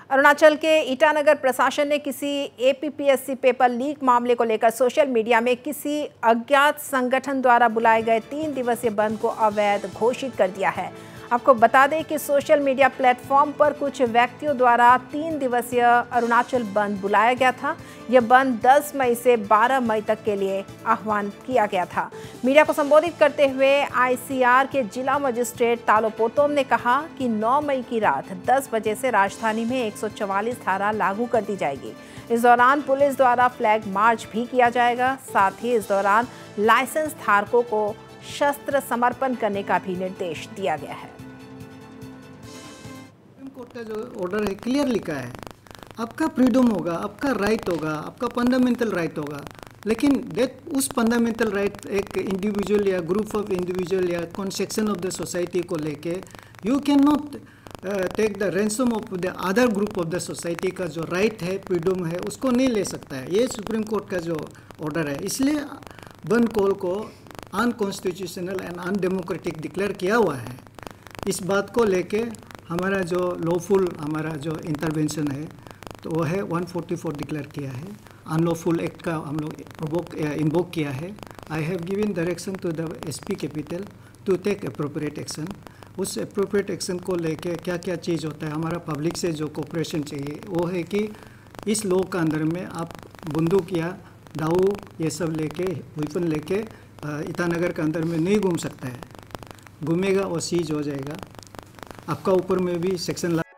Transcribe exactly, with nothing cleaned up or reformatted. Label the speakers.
Speaker 1: अरुणाचल के ईटानगर प्रशासन ने किसी एपीपीएससी पेपर लीक मामले को लेकर सोशल मीडिया में किसी अज्ञात संगठन द्वारा बुलाए गए तीन दिवसीय बंद को अवैध घोषित कर दिया है। आपको बता दें कि सोशल मीडिया प्लेटफॉर्म पर कुछ व्यक्तियों द्वारा तीन दिवसीय अरुणाचल बंद बुलाया गया था। यह बंद दस मई से बारह मई तक के लिए आह्वान किया गया था। मीडिया को संबोधित करते हुए आईसीआर के जिला मजिस्ट्रेट तालो पोतोम ने कहा कि नौ मई की रात दस बजे से राजधानी में एक सौ चवालीस धारा लागू कर दी जाएगी। इस दौरान पुलिस द्वारा फ्लैग मार्च भी किया जाएगा। साथ ही इस दौरान लाइसेंस धारकों को शस्त्र समर्पण करने का भी निर्देश दिया गया है।
Speaker 2: सुप्रीम कोर्ट का जो ऑर्डर है क्लियर लिखा है, आपका फ्रीडम होगा, आपका राइट होगा, आपका फंडामेंटल राइट होगा, लेकिन डेट उस फंडामेंटल राइट एक इंडिविजुअल या ग्रुप ऑफ इंडिविजुअल या कौन सेक्शन ऑफ द सोसाइटी को लेके you can not take the ransom of the other group of the society का जो राइट है, फ्रीडम है, उसको नहीं ले सकता है। ये सुप्रीम कोर्ट का जो ऑर्डर है, इसलिए बंद कॉल को अनकॉन्स्टिट्यूशनल एंड अनडेमोक्रेटिक डिक्लेयर किया हुआ है। इस बात को लेके हमारा जो लॉफुल हमारा जो इंटरवेंशन है तो वो है एक सौ चौवालीस डिक्लेयर किया है। अनलॉफुल एक्ट का हम लोग प्रोवोक इन्वोक किया है। I have given direction to the SP capital to take appropriate action. उस अप्रोप्रिएट एक्शन को लेके क्या क्या चीज़ होता है, हमारा पब्लिक से जो कोऑपरेशन चाहिए वो है कि इस लॉ का अंदर में आप बंदूक या दाऊ ये सब लेके वेपन लेके ईटानगर के अंदर में नहीं घूम सकता है। घूमेगा और सीज हो जाएगा। आपका ऊपर में भी सेक्शन